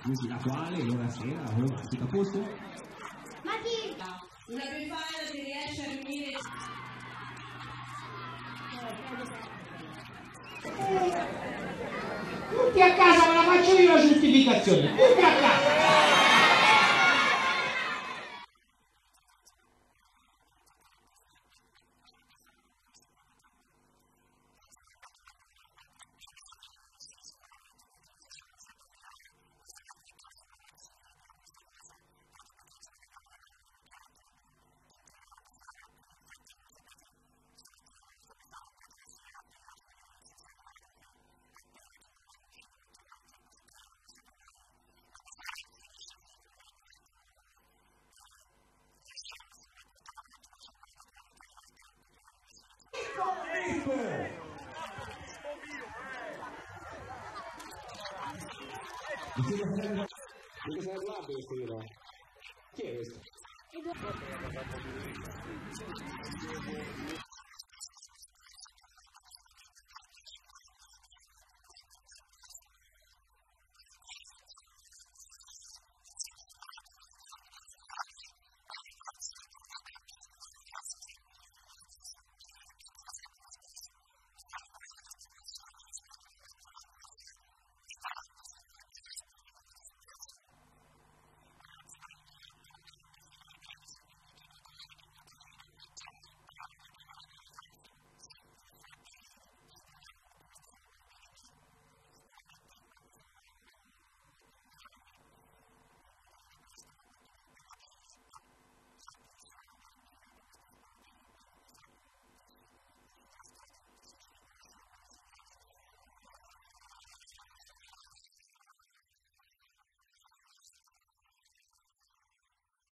musica quale, ora sera, tutto a posto? Matilda, una befana che riesce a riunire... Tutti a casa, me la faccio io la giustificazione, tutti a casa! Che sei arrabbiato stasera? Chi è questo?